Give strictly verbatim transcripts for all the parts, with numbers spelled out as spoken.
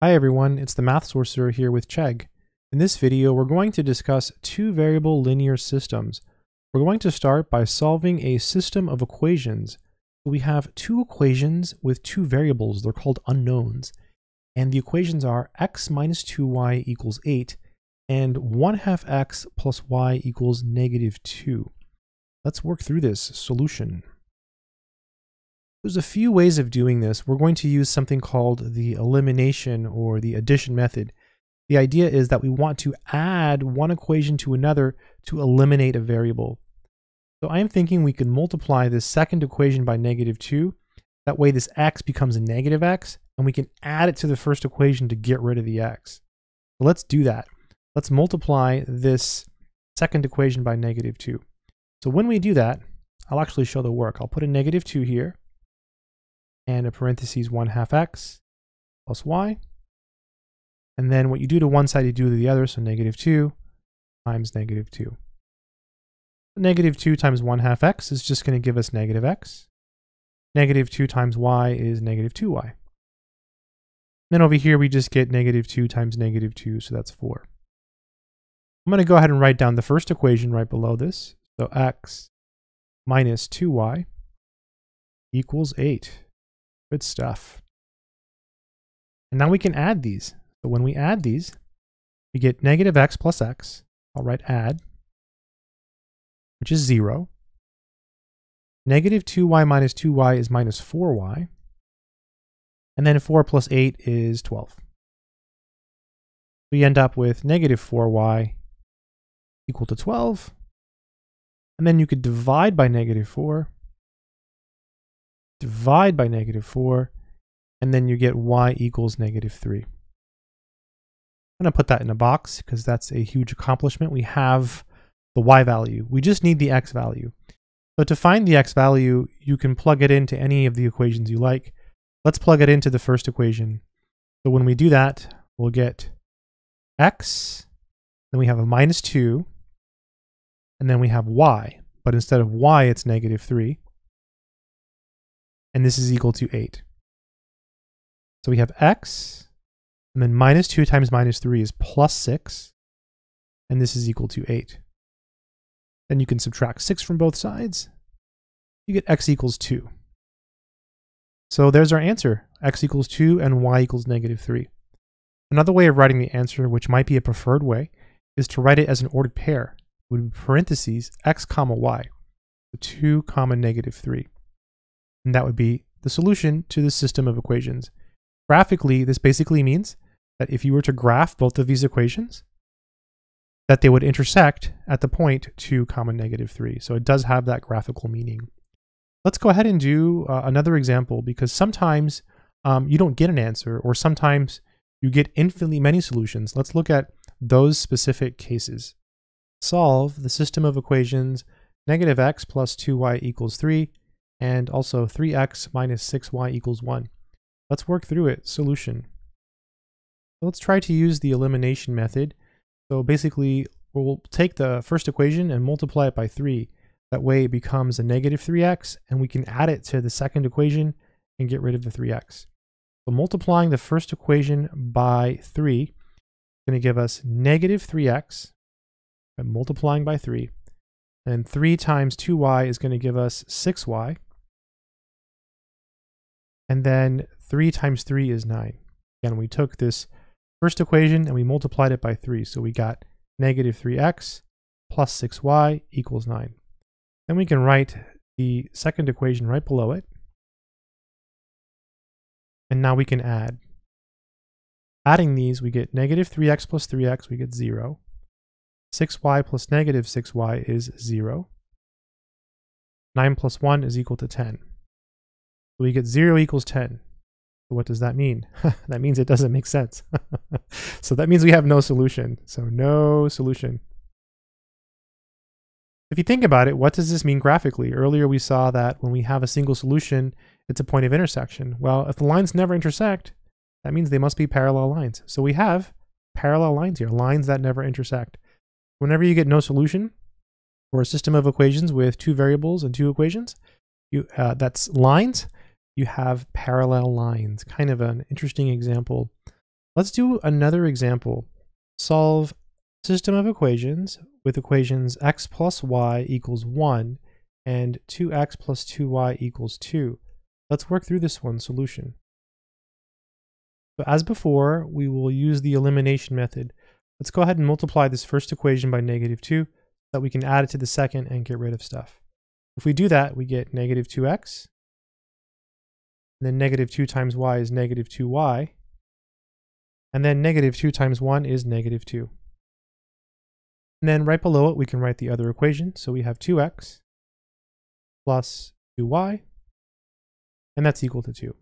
Hi everyone, it's the Math Sorcerer here with Chegg. In this video, we're going to discuss two variable linear systems. We're going to start by solving a system of equations. We have two equations with two variables. They're called unknowns. And the equations are x minus two y equals eight and one half x plus y equals negative two. Let's work through this solution. There's a few ways of doing this. We're going to use something called the elimination or the addition method. The idea is that we want to add one equation to another to eliminate a variable. So I'm thinking we can multiply this second equation by negative two. That way this x becomes a negative x, and we can add it to the first equation to get rid of the x. So let's do that. Let's multiply this second equation by negative two. So when we do that, I'll actually show the work. I'll put a negative two here, and a parentheses one half x plus y. And then what you do to one side, you do to the other, so negative two times negative two. Negative two times one half x is just going to give us negative x. Negative two times y is negative two y. Then over here, we just get negative two times negative two, so that's four. I'm going to go ahead and write down the first equation right below this. So x minus two y equals eight. Good stuff. And now we can add these. So when we add these, we get negative x plus x. I'll write add, which is zero. Negative two y minus two y is minus four y. And then four plus eight is twelve. We end up with negative four y equal to twelve. And then you could divide by negative four. Divide by negative four, and then you get y equals negative three. I'm going to put that in a box because that's a huge accomplishment. We have the y value. We just need the x value. So to find the x value, you can plug it into any of the equations you like. Let's plug it into the first equation. So when we do that, we'll get x, then we have a minus two, and then we have y. But instead of y, it's negative three. And this is equal to eight. So we have x, and then minus two times minus three is plus six, and this is equal to eight. Then you can subtract six from both sides. You get x equals two. So there's our answer, x equals two and y equals negative three. Another way of writing the answer, which might be a preferred way, is to write it as an ordered pair. It would be parentheses x comma y, so two comma negative three. And that would be the solution to the system of equations. Graphically, this basically means that if you were to graph both of these equations, that they would intersect at the point two comma negative three. So it does have that graphical meaning. Let's go ahead and do uh, another example, because sometimes um, you don't get an answer, or sometimes you get infinitely many solutions. Let's look at those specific cases. Solve the system of equations negative x plus two y equals three, and also three x minus six y equals one. Let's work through it. Solution. So let's try to use the elimination method. So basically, we'll take the first equation and multiply it by three. That way it becomes a negative three x, and we can add it to the second equation and get rid of the three x. So multiplying the first equation by three is going to give us negative three x, and multiplying by three. And three times two y is going to give us six y. And then three times three is nine. Again, we took this first equation and we multiplied it by three. So we got negative three x plus six y equals nine. Then we can write the second equation right below it. And now we can add. Adding these, we get negative three x plus three x, we get zero. six y plus negative six y is zero. nine plus one is equal to ten. So we get zero equals ten. So what does that mean? That means it doesn't make sense. So that means we have no solution. So no solution. If you think about it, what does this mean graphically? Earlier we saw that when we have a single solution, it's a point of intersection. Well, if the lines never intersect, that means they must be parallel lines. So we have parallel lines here, lines that never intersect. Whenever you get no solution for a system of equations with two variables and two equations, you, uh, that's lines, you have parallel lines. Kind of an interesting example Let's do another example. Solve system of equations with equations x plus y equals one and two x plus two y equals two. Let's work through this one solution. So as before, we will use the elimination method. Let's go ahead and multiply this first equation by negative two so that we can add it to the second and get rid of stuff. If we do that, we get negative two x, and then negative two times y is negative two y, and then negative two times one is negative two. And then right below it, we can write the other equation. So we have two x plus two y, and that's equal to two.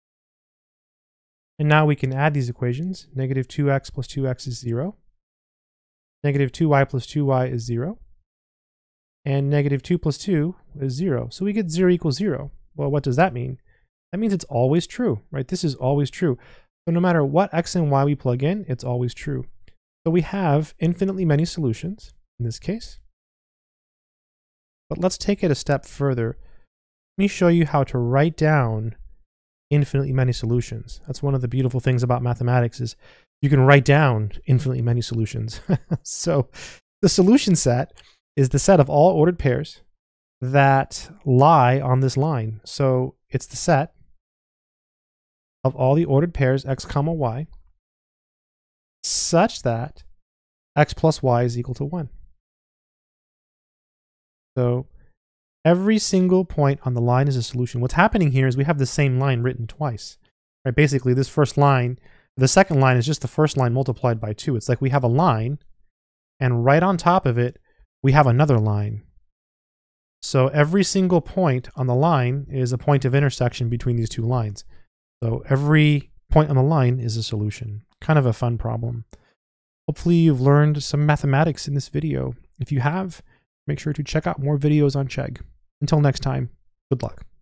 And now we can add these equations. Negative two x plus two x is zero. Negative two y plus two y is zero. And negative two plus two is zero. So we get zero equals zero. Well, what does that mean? That means it's always true, right? This is always true. So no matter what x and y we plug in, it's always true. So we have infinitely many solutions in this case. But let's take it a step further. Let me show you how to write down infinitely many solutions. That's one of the beautiful things about mathematics is you can write down infinitely many solutions. So the solution set is the set of all ordered pairs that lie on this line. So it's the set of all the ordered pairs x comma y such that x plus y is equal to one. So every single point on the line is a solution. What's happening here is we have the same line written twice, right? Basically, this first line, the second line is just the first line multiplied by two. It's like we have a line, and right on top of it, we have another line. So every single point on the line is a point of intersection between these two lines. So every point on the line is a solution. Kind of a fun problem. Hopefully you've learned some mathematics in this video. If you have, make sure to check out more videos on Chegg. Until next time, good luck.